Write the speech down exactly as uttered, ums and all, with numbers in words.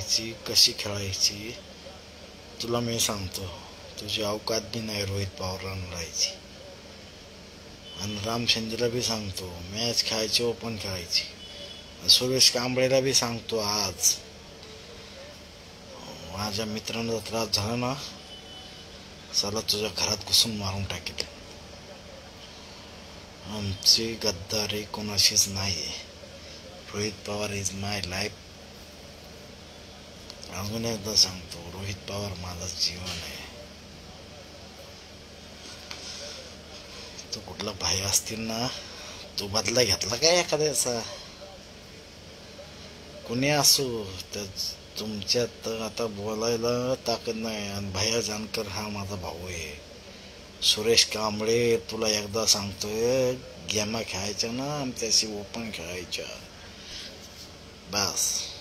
ची कशी खेळायची तुला मी सांगतो. तुझी अवकात बी नाही रोहित पवारांना राहायची. आणि रामचंद्रला बी सांगतो मॅच खेळायची, ओपन खेळायची. सुरेश कांबळेला बी सांगतो आज, माझ्या मित्रांना त्रास झाला ना चला तुझ्या घरात घुसून मारून टाकेल. आमची गद्दारी कोणाशीच नाही. Rohit Pawar is my life. अजून एकदा सांगतो, रोहित पवार माझं जीवन आहे. तो कुठला भाई असतील ना, तो बदला घेतला काय एखाद्याचा, कुणी असो, त्या तुमच्यात आता बोलायला ताकद नाही. आणि भैया जानकर हा माझा भाऊ आहे. सुरेश कांबळे तुला एकदा सांगतोय, गेमा खेळायच्या ना आमच्याशी ओपन खेळायच्या बस.